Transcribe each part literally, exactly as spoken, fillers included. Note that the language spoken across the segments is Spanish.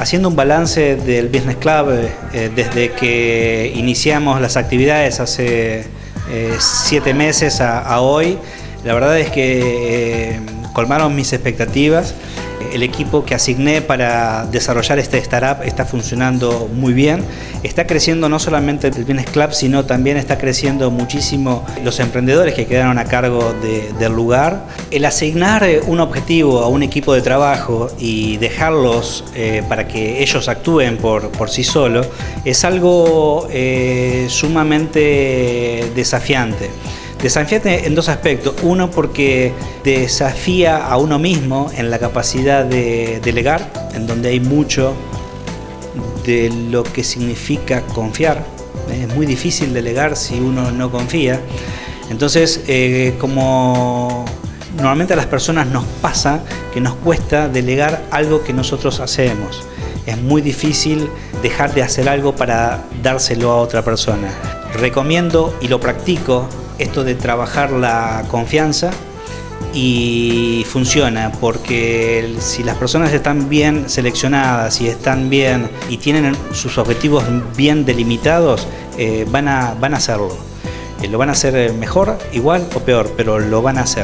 Haciendo un balance del Business Club, eh, desde que iniciamos las actividades hace eh, siete meses a, a hoy, la verdad es que eh, colmaron mis expectativas. El equipo que asigné para desarrollar este startup está funcionando muy bien. Está creciendo no solamente el Business Club, sino también está creciendo muchísimo los emprendedores que quedaron a cargo de, del lugar. El asignar un objetivo a un equipo de trabajo y dejarlos eh, para que ellos actúen por, por sí solos es algo eh, sumamente desafiante. Desafiante en dos aspectos. Uno, porque desafía a uno mismo en la capacidad de delegar, en donde hay mucho de lo que significa confiar. Es muy difícil delegar si uno no confía. Entonces, eh, como normalmente a las personas nos pasa que nos cuesta delegar algo que nosotros hacemos. Es muy difícil dejar de hacer algo para dárselo a otra persona. Recomiendo y lo practico esto de trabajar la confianza, y funciona porque si las personas están bien seleccionadas y están bien y tienen sus objetivos bien delimitados, eh, van a, van a hacerlo. Eh, lo van a hacer mejor, igual o peor, pero lo van a hacer.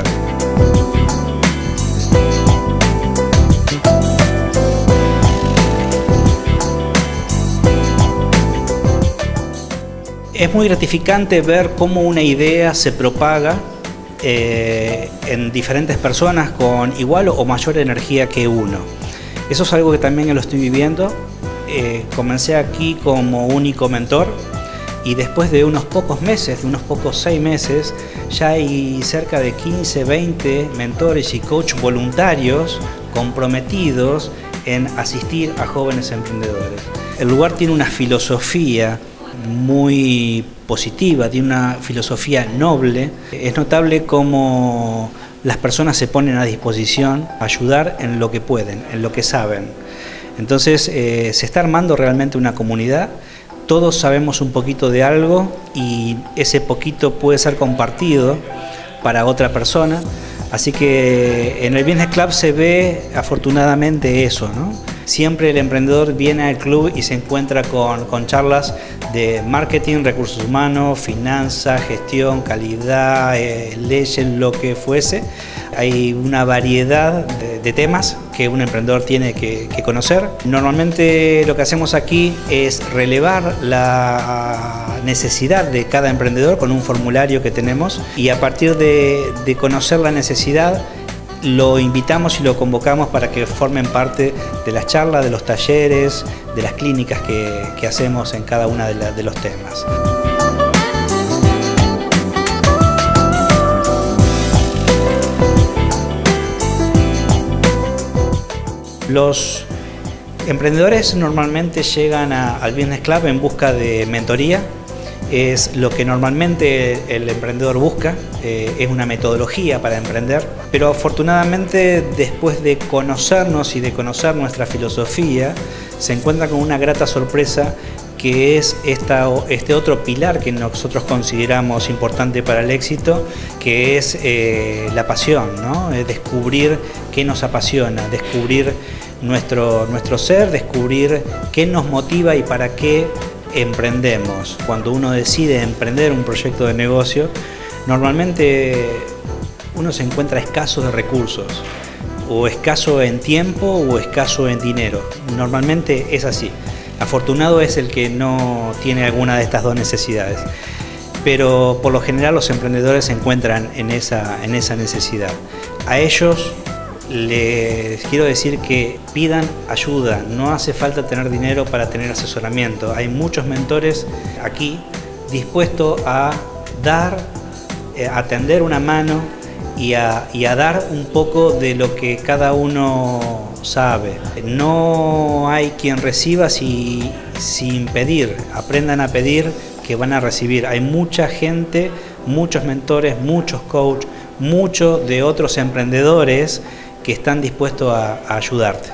Es muy gratificante ver cómo una idea se propaga eh, en diferentes personas con igual o mayor energía que uno. Eso es algo que también lo estoy viviendo. Eh, comencé aquí como único mentor y después de unos pocos meses, de unos pocos seis meses, ya hay cerca de quince, veinte mentores y coach voluntarios comprometidos en asistir a jóvenes emprendedores. El lugar tiene una filosofía muy positiva, tiene una filosofía noble. Es notable cómo las personas se ponen a disposición a ayudar en lo que pueden, en lo que saben. Entonces eh, se está armando realmente una comunidad. Todos sabemos un poquito de algo y ese poquito puede ser compartido para otra persona. Así que en el Business Club se ve afortunadamente eso, ¿no? Siempre el emprendedor viene al club y se encuentra con, con charlas de marketing, recursos humanos, finanzas, gestión, calidad, eh, leyes, lo que fuese. Hay una variedad de, de temas que un emprendedor tiene que, que conocer. Normalmente lo que hacemos aquí es relevar la necesidad de cada emprendedor con un formulario que tenemos, y a partir de, de conocer la necesidad, lo invitamos y lo convocamos para que formen parte de las charlas, de los talleres, de las clínicas que, que hacemos en cada uno de, la, de los temas. Los emprendedores normalmente llegan a, al Business Club en busca de mentoría. Es lo que normalmente el emprendedor busca, eh, es una metodología para emprender, pero afortunadamente después de conocernos y de conocer nuestra filosofía, se encuentra con una grata sorpresa, que es esta, este otro pilar que nosotros consideramos importante para el éxito, que es eh, la pasión, ¿no? Es descubrir qué nos apasiona, descubrir nuestro, nuestro ser, descubrir qué nos motiva y para qué emprendemos. Cuando uno decide emprender un proyecto de negocio, normalmente uno se encuentra escaso de recursos, o escaso en tiempo o escaso en dinero. Normalmente es así. Afortunado es el que no tiene alguna de estas dos necesidades, pero por lo general los emprendedores se encuentran en esa, en esa necesidad. A ellos les quiero decir que pidan ayuda, no hace falta tener dinero para tener asesoramiento. Hay muchos mentores aquí dispuestos a dar, a tender una mano y a, y a dar un poco de lo que cada uno sabe. No hay quien reciba si, sin pedir. Aprendan a pedir, que van a recibir. Hay mucha gente, muchos mentores, muchos coaches, muchos de otros emprendedores que están dispuestos a, a ayudarte.